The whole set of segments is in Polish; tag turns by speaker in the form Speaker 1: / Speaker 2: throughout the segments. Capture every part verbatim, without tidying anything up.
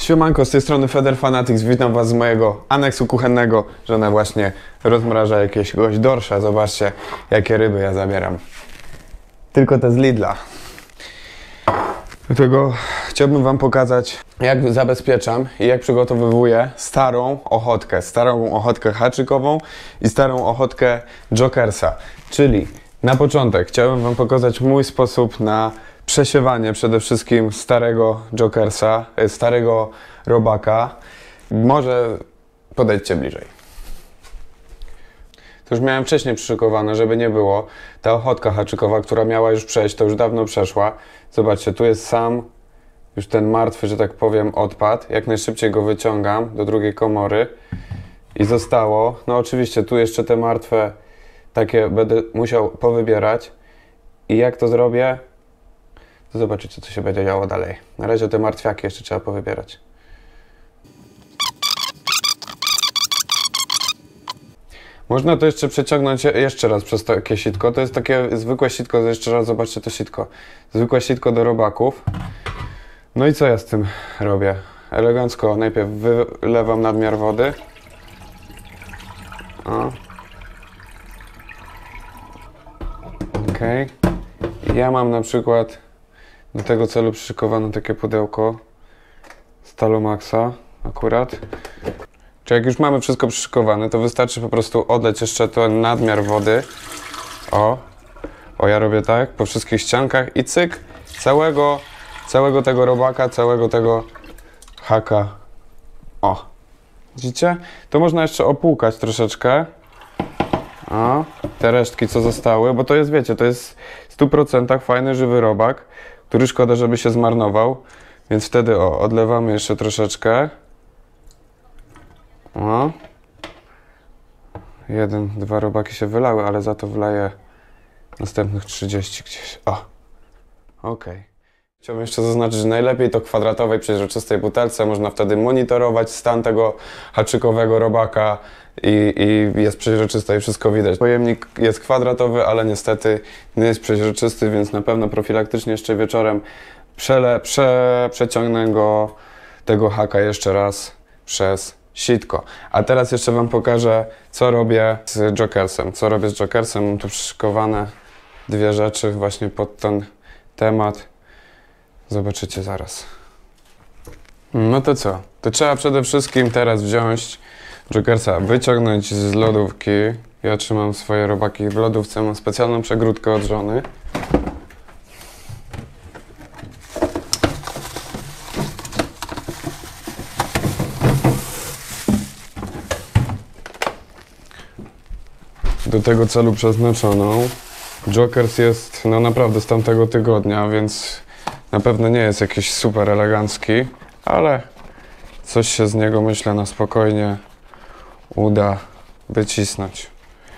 Speaker 1: Siemanko, z tej strony Feder Fanatics, witam was z mojego aneksu kuchennego. Żona właśnie rozmraża jakiegoś dorsza, zobaczcie jakie ryby ja zabieram. Tylko te z Lidla. Dlatego chciałbym wam pokazać, jak zabezpieczam i jak przygotowywuję starą ochotkę. Starą ochotkę haczykową i starą ochotkę Jokersa. Czyli na początek chciałbym wam pokazać mój sposób na przesiewanie przede wszystkim starego Jokersa, starego robaka. Może podejdźcie bliżej. To już miałem wcześniej przyszykowane, żeby nie było. Ta ochotka haczykowa, która miała już przejść, to już dawno przeszła. Zobaczcie, tu jest sam już ten martwy, że tak powiem, odpad. Jak najszybciej go wyciągam do drugiej komory. I zostało, no oczywiście tu jeszcze te martwe takie będę musiał powybierać. I jak to zrobię, to zobaczycie, co się będzie działo dalej. Na razie te martwiaki jeszcze trzeba powybierać. Można to jeszcze przeciągnąć jeszcze raz przez takie sitko. To jest takie zwykłe sitko, jeszcze raz zobaczcie to sitko. Zwykłe sitko do robaków. No i co ja z tym robię? Elegancko najpierw wylewam nadmiar wody. O. Okej. Okay. Ja mam na przykład do tego celu przyszykowane takie pudełko Stalomaxa akurat. Czy jak już mamy wszystko przyszykowane, to wystarczy po prostu odleć jeszcze ten nadmiar wody. O, o ja robię tak po wszystkich ściankach i cyk, całego, całego tego robaka, całego tego haka. O, widzicie? To można jeszcze opłukać troszeczkę. O, te resztki co zostały, bo to jest, wiecie, to jest w stu procentach fajny, żywy robak, który szkoda, żeby się zmarnował. Więc wtedy o, odlewamy jeszcze troszeczkę. O. Jeden, dwa robaki się wylały, ale za to wleję następnych trzydzieści gdzieś. O, okej. Okay. Chciałbym jeszcze zaznaczyć, że najlepiej to w kwadratowej, przezroczystej butelce. Można wtedy monitorować stan tego haczykowego robaka i, i jest przezroczyste i wszystko widać. Pojemnik jest kwadratowy, ale niestety nie jest przezroczysty, więc na pewno profilaktycznie jeszcze wieczorem przele, prze, przeciągnę go, tego haka jeszcze raz przez sitko. A teraz jeszcze wam pokażę, co robię z Jokersem. Co robię z Jokersem? Mam tu przyszykowane dwie rzeczy właśnie pod ten temat. Zobaczycie zaraz. No to co? To trzeba przede wszystkim teraz wziąć Jokersa, wyciągnąć z lodówki. Ja trzymam swoje robaki w lodówce, mam specjalną przegródkę od żony. Do tego celu przeznaczoną. Jokers jest no naprawdę z tamtego tygodnia, więc na pewno nie jest jakiś super elegancki, ale coś się z niego, myślę, na spokojnie uda wycisnąć.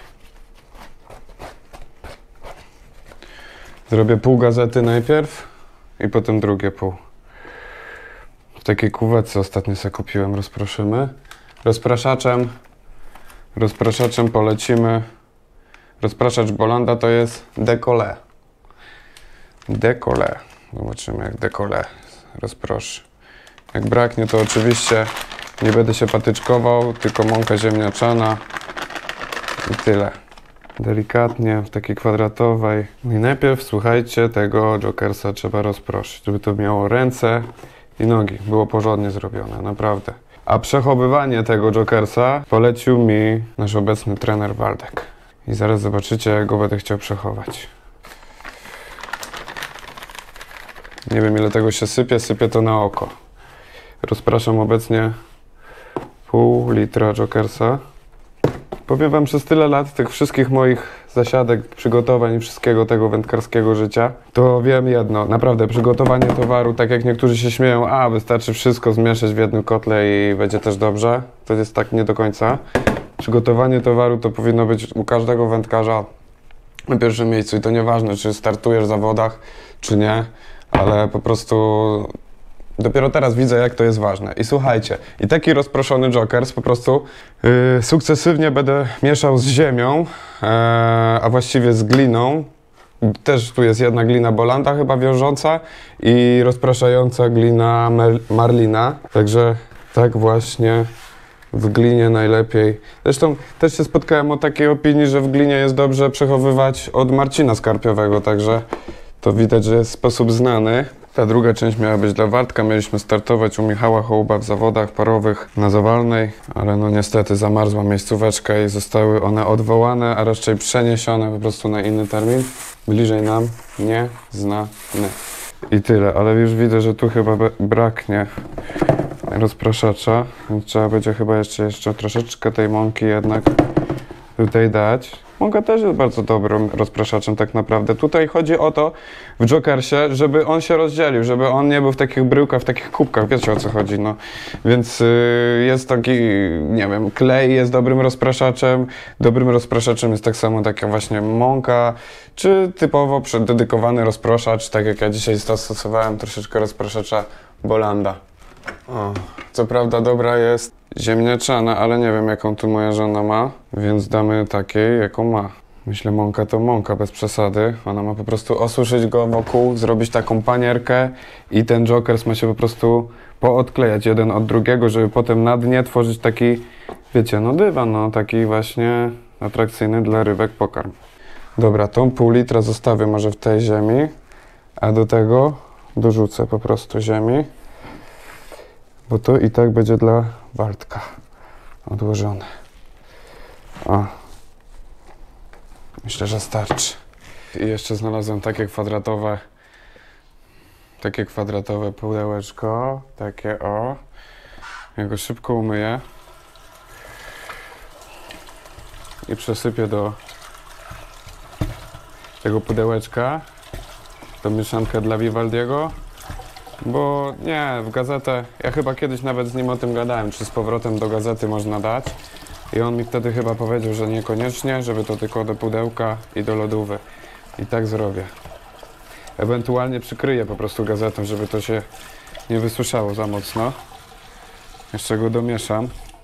Speaker 1: Zrobię pół gazety najpierw i potem drugie pół. W takiej kuwetce ostatnio sobie kupiłem, rozproszymy. Rozpraszaczem, rozpraszaczem polecimy. Rozpraszacz Bolanda to jest Décollé. Décollé. Zobaczymy, jak Décollé rozproszy. Jak braknie, to oczywiście nie będę się patyczkował, tylko mąka ziemniaczana i tyle. Delikatnie, w takiej kwadratowej. I najpierw, słuchajcie, tego Jokersa trzeba rozproszyć, żeby to miało ręce i nogi. Było porządnie zrobione, naprawdę. A przechowywanie tego Jokersa polecił mi nasz obecny trener Waldek. I zaraz zobaczycie, jak go będę chciał przechować. Nie wiem, ile tego się sypie, sypię to na oko. Rozpraszam obecnie pół litra Jokersa. Powiem wam, przez tyle lat tych wszystkich moich zasiadek, przygotowań i wszystkiego tego wędkarskiego życia, to wiem jedno, naprawdę przygotowanie towaru, tak jak niektórzy się śmieją, a wystarczy wszystko zmieszać w jednym kotle i będzie też dobrze. To jest tak nie do końca. Przygotowanie towaru to powinno być u każdego wędkarza na pierwszym miejscu i to nieważne, czy startujesz w zawodach, czy nie, ale po prostu dopiero teraz widzę, jak to jest ważne. I słuchajcie, i taki rozproszony Jokers po prostu yy, sukcesywnie będę mieszał z ziemią, yy, a właściwie z gliną, Też tu jest jedna glina Bolanda chyba wiążąca i rozpraszająca glina Marlina. Także tak właśnie w glinie najlepiej. Zresztą też się spotkałem o takiej opinii, że w glinie jest dobrze przechowywać od Marcina Skarpiowego, także to widać, że jest sposób znany. Ta druga część miała być dla Wartka. Mieliśmy startować u Michała Hołuba w zawodach parowych na Zawalnej, ale no niestety zamarzła miejscóweczka i zostały one odwołane, a raczej przeniesione po prostu na inny termin. Bliżej nam nie znany. I tyle, ale już widzę, że tu chyba braknie rozpraszacza, więc trzeba będzie chyba jeszcze, jeszcze troszeczkę tej mąki jednak tutaj dać. Mąka też jest bardzo dobrym rozpraszaczem tak naprawdę. Tutaj chodzi o to w Jokersie, żeby on się rozdzielił, żeby on nie był w takich bryłkach, w takich kubkach, wiecie o co chodzi, no. Więc yy, jest taki, nie wiem, klej jest dobrym rozpraszaczem, dobrym rozpraszaczem jest tak samo taka właśnie mąka, czy typowo dedykowany rozpraszacz, tak jak ja dzisiaj stosowałem troszeczkę rozpraszacza Bolanda. O, co prawda dobra jest ziemniaczana, ale nie wiem jaką tu moja żona ma, więc damy takiej jaką ma. Myślę, mąka to mąka, bez przesady. Ona ma po prostu osuszyć go wokół, zrobić taką panierkę i ten Jokers ma się po prostu poodklejać jeden od drugiego, żeby potem na dnie tworzyć taki, wiecie, no dywan, no taki właśnie atrakcyjny dla rybek pokarm. Dobra, tą pół litra zostawię może w tej ziemi, a do tego dorzucę po prostu ziemi. Bo to i tak będzie dla Wartka odłożone. O. Myślę, że starczy. I jeszcze znalazłem takie kwadratowe, takie kwadratowe pudełeczko. Takie o. Ja go szybko umyję. I przesypię do tego pudełeczka. Do mieszankę dla Vivaldiego. Bo nie, w gazetę, ja chyba kiedyś nawet z nim o tym gadałem, czy z powrotem do gazety można dać. I on mi wtedy chyba powiedział, że niekoniecznie, żeby to tylko do pudełka i do lodówy. I tak zrobię. Ewentualnie przykryję po prostu gazetą, żeby to się nie wysuszało za mocno. Jeszcze go domieszam.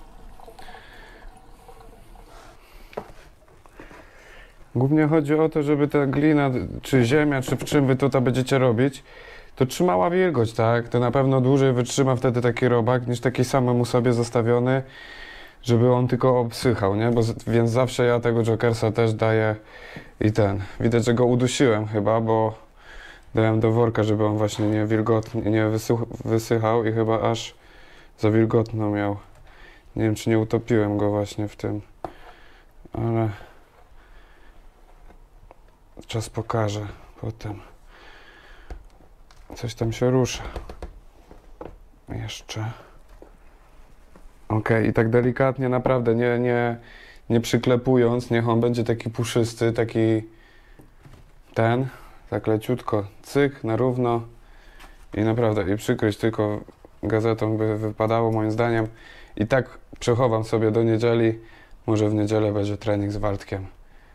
Speaker 1: Głównie chodzi o to, żeby ta glina, czy ziemia, czy w czym wy tutaj będziecie robić, to trzymała wilgoć, tak? To na pewno dłużej wytrzyma wtedy taki robak, niż taki samemu sobie zostawiony, żeby on tylko obsychał, nie? Bo, więc zawsze ja tego Jokersa też daję i ten. Widać, że go udusiłem chyba, bo dałem do worka, żeby on właśnie nie wilgotnie, nie wysuch, wysychał i chyba aż za wilgotno miał. Nie wiem, czy nie utopiłem go właśnie w tym, ale czas pokaże potem. Coś tam się rusza. Jeszcze. Ok, i tak delikatnie, naprawdę, nie, nie, nie przyklepując, niech on będzie taki puszysty, taki ten, tak leciutko, cyk, na równo i naprawdę, i przykryć tylko gazetą by wypadało moim zdaniem. I tak przechowam sobie do niedzieli, może w niedzielę będzie trening z Wartkiem.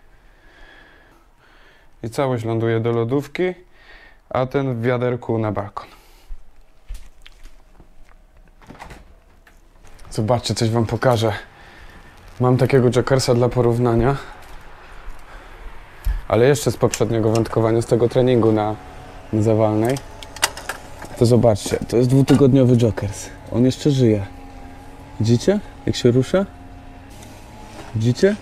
Speaker 1: I całość ląduje do lodówki, a ten w wiaderku na balkon. Zobaczcie, coś wam pokażę. Mam takiego Jokersa dla porównania, ale jeszcze z poprzedniego wędkowania, z tego treningu na, na Zawalnej. To zobaczcie, to jest dwutygodniowy Jokers. On jeszcze żyje. Widzicie, jak się rusza? Widzicie?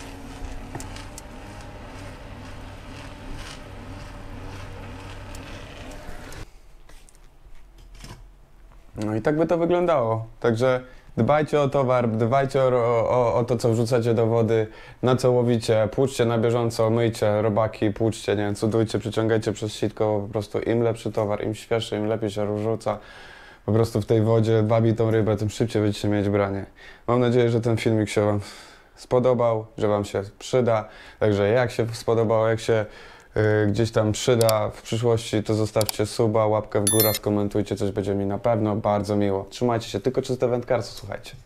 Speaker 1: No i tak by to wyglądało. Także dbajcie o towar, dbajcie o, o, o to, co wrzucacie do wody, na co łowicie, płuczcie na bieżąco, myjcie robaki, płuczcie, nie wiem, cudujcie, przyciągajcie przez sitko, po prostu im lepszy towar, im świeższy, im lepiej się rzuca po prostu w tej wodzie, wabi tą rybę, tym szybciej będziecie mieć branie. Mam nadzieję, że ten filmik się wam spodobał, że wam się przyda, także jak się spodobało, jak się Yy, gdzieś tam przyda w przyszłości, to zostawcie suba, łapkę w górę, skomentujcie, coś będzie mi na pewno bardzo miło. Trzymajcie się, tylko czyste wędkarstwo, słuchajcie.